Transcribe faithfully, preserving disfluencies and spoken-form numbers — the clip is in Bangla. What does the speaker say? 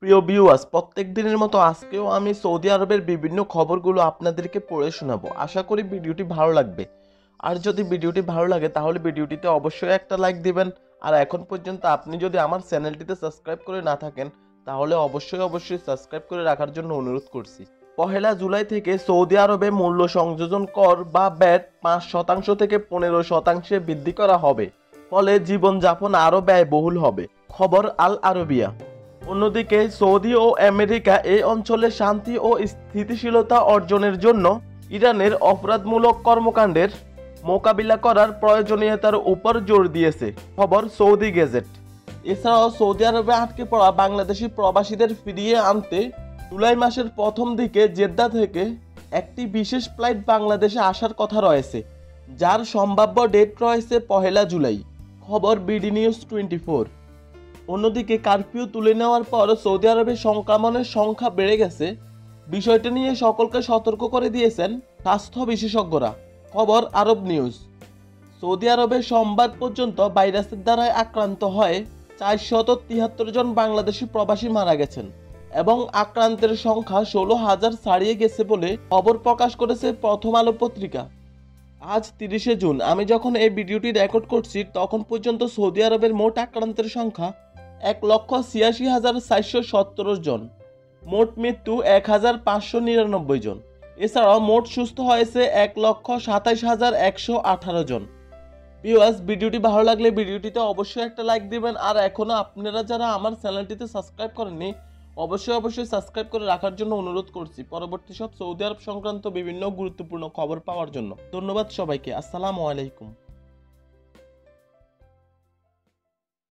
প্রিয় ভিউয়ার্স, প্রত্যেক দিনের মতো আজকেও আমি সৌদি আরবের বিভিন্ন খবরগুলো আপনাদেরকে পড়ে শোনাবো। আশা করি ভিডিওটি ভালো লাগবে। আর যদি ভিডিওটি ভালো লাগে তাহলে ভিডিওটিতে অবশ্যই একটা লাইক দিবেন। আর এখন পর্যন্ত আপনি যদি আমার চ্যানেলটিতে সাবস্ক্রাইব করে না থাকেন তাহলে অবশ্যই অবশ্যই সাবস্ক্রাইব করে রাখার জন্য অনুরোধ করছি। পহেলা জুলাই থেকে সৌদি আরবে মূল্য সংযোজন কর বা ব্যাট পাঁচ শতাংশ থেকে পনেরো শতাংশে বৃদ্ধি করা হবে। ফলে জীবনযাপন আরও ব্যয়বহুল হবে। খবর আল আরবিয়া। অন্যদিকে সৌদি ও আমেরিকা এই অঞ্চলে শান্তি ও স্থিতিশীলতা অর্জনের জন্য ইরানের অপরাধমূলক কর্মকাণ্ডের মোকাবিলা করার প্রয়োজনীয়তার উপর জোর দিয়েছে। খবর সৌদি গেজেট। এছাড়াও সৌদি আরবে আটকে পড়া বাংলাদেশি প্রবাসীদের ফিরিয়ে আনতে জুলাই মাসের প্রথম দিকে জেদ্দা থেকে একটি বিশেষ ফ্লাইট বাংলাদেশে আসার কথা রয়েছে, যার সম্ভাব্য ডেট রয়েছে পহেলা জুলাই। খবর বিডি নিউজ টোয়েন্টি ফোর। অন্যদিকে কারফিউ তুলে নেওয়ার পর সৌদি আরবে সংক্রমণের সংখ্যা বেড়ে গেছে, বিষয়টি নিয়ে সকলকে সতর্ক করে দিয়েছেন স্বাস্থ্য বিশেষজ্ঞরা। খবর আরব নিউজ। সৌদি আরবে সোমবার পর্যন্ত ভাইরাসের দ্বারা আক্রান্ত হয়ে চারশত তিয়াত্তর জন বাংলাদেশি প্রবাসী মারা গেছেন এবং আক্রান্তের সংখ্যা ষোলো হাজার ছাড়িয়ে গেছে বলে খবর প্রকাশ করেছে প্রথম আলো পত্রিকা। আজ তিরিশে জুন, আমি যখন এই ভিডিওটি রেকর্ড করছি তখন পর্যন্ত সৌদি আরবের মোট আক্রান্তের সংখ্যা এক লক্ষ ছিয়াশি হাজার চারশো সতেরো জন, মোট মৃত্যু এক হাজার পাঁচশো নিরানব্বই জন। এছাড়াও মোট সুস্থ হয়েছে এক লক্ষ সাতাইশ হাজার একশো আঠারো জন। ভিউয়ার্স, ভিডিওটি ভালো লাগলে ভিডিওটিতে অবশ্যই একটা লাইক দিবেন। আর এখনও আপনারা যারা আমার চ্যানেলটিতে সাবস্ক্রাইব করেননি অবশ্যই অবশ্যই সাবস্ক্রাইব করে রাখার জন্য অনুরোধ করছি, পরবর্তী সব সৌদি আরব সংক্রান্ত বিভিন্ন গুরুত্বপূর্ণ খবর পাওয়ার জন্য। ধন্যবাদ সবাইকে। আসসালামু আলাইকুম।